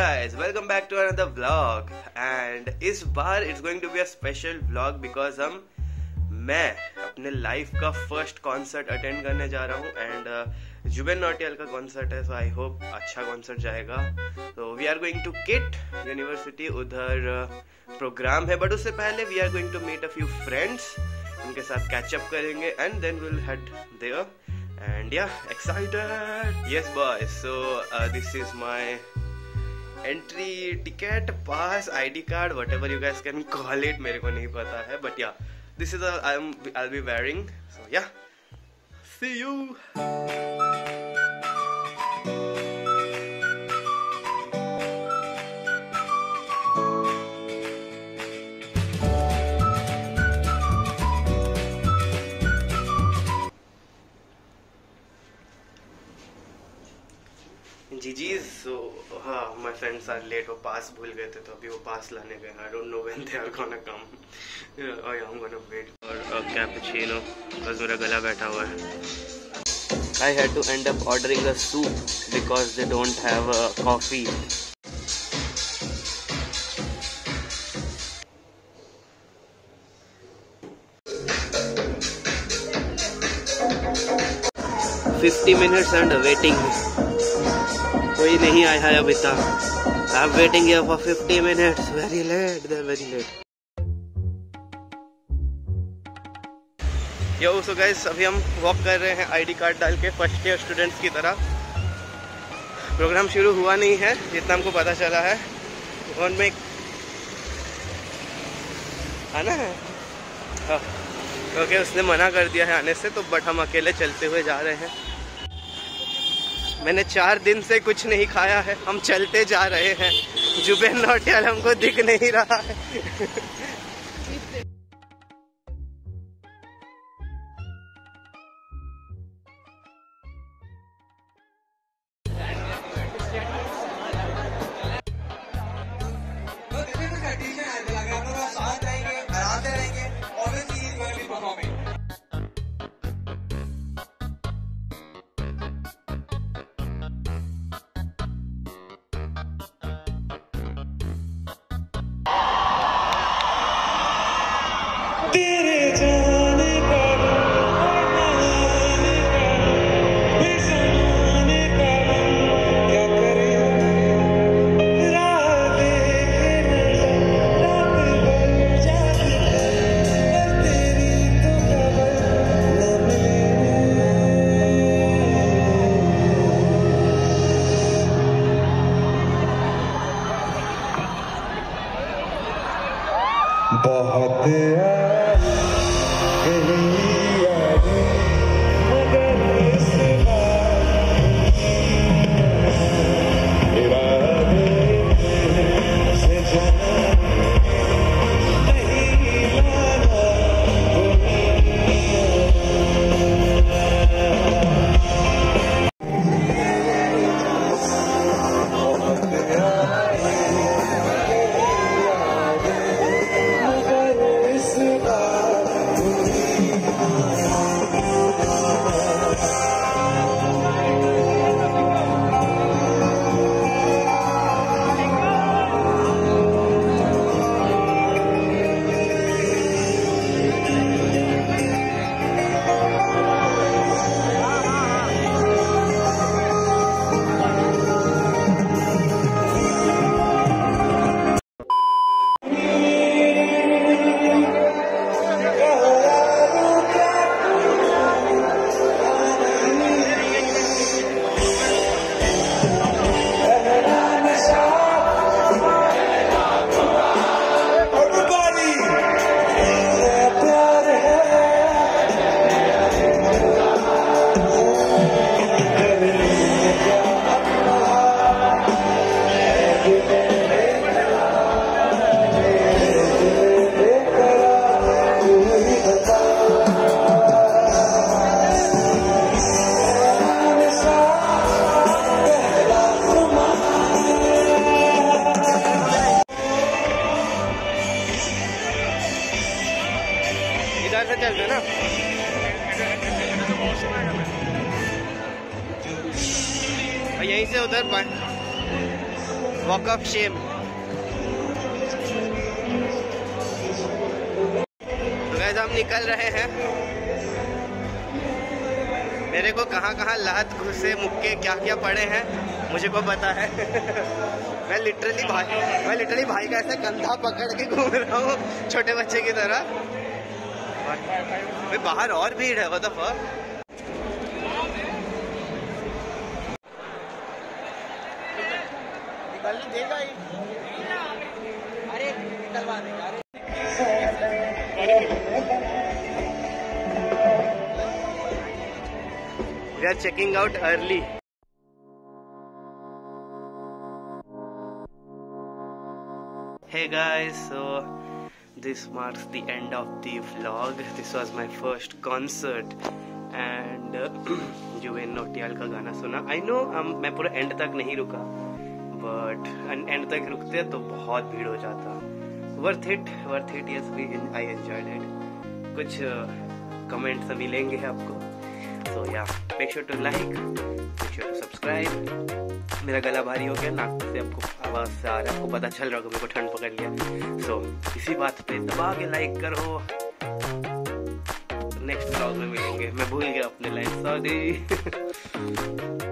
guys, welcome back to another vlog and इस बार it's going to be a special vlog because मैं अपने life का first concert attend करने जा रहा हूँ एंड जुबिन नौटियाल का कॉन्सर्ट है, सो आई होप अच्छा कॉन्सर्ट जाएगा। तो we are going to KIIT university, उधर प्रोग्राम है, बट उससे पहले we are going to meet a few friends, उनके साथ कैचअप करेंगे and then will head there and yeah, excited. Yes boys, so this is my entry ticket, pass, ID card, whatever you guys can call it, मेरे को नहीं पता है, but yeah, this is I'll be wearing, so yeah, see you. जी सो हाँ, my friends are late, वो पास भूल गए थे तो अभी वो पास लाने गए। I don't know when they are gonna come, I am gonna wait for cappuccino because मेरा गला बैठा हुआ है। I had to end up ordering a soup because they don't have coffee. $50 minutes and waiting, कोई नहीं आया है अभी तक। I am waiting here for 50 minutes, very late, they are very late. Yo so guys, अभी हम walk कर रहे हैं आईडी कार्ड डाल के फर्स्ट ईयर स्टूडेंट्स की तरह। प्रोग्राम शुरू हुआ नहीं है जितना हमको पता चला है, वन में आना है ओके, उसने मना कर दिया है आने से, तो बट हम अकेले चलते हुए जा रहे हैं। मैंने 4 दिन से कुछ नहीं खाया है, हम चलते जा रहे हैं। जुबिन नौटियाल हमको दिख नहीं रहा है। चल रहे ना। यहीं से उधर वॉक ऑफ शेम। तो गाइस हम निकल रहे हैं। मेरे को कहाँ कहाँ लात घुसे मुक्के क्या क्या पड़े हैं मुझे को पता है। मैं लिटरली भाई का ऐसे कंधा पकड़ के घूम रहा हूँ छोटे बच्चे की तरह। भाई बाहर और भीड़ है, व्हाट द फक। देगा ही। अरे निकलवा देगा। We are checking out early. Hey guys, so this marks the end of the vlog. This was my first concert and जुवेन Nautiyal का गाना सुना। I know मैं पूरा एंड तक नहीं रुका, बट एंड तक रुकते तो बहुत भीड़ हो जाता। Worth it yes, I enjoyed it। कुछ कमेंट्स मिलेंगे आपको, so yeah, make sure to like, make sure to subscribe। मेरा गला भारी हो गया, नाक से आपको आवाज से आ रहा है, आपको पता चल रहा होगा मेरे को ठंड पकड़ लिया। so इसी बात पे दबा के लाइक करो। नेक्स्ट व्लॉग में मिलेंगे। मैं भूल गया अपने लाइन, सॉरी।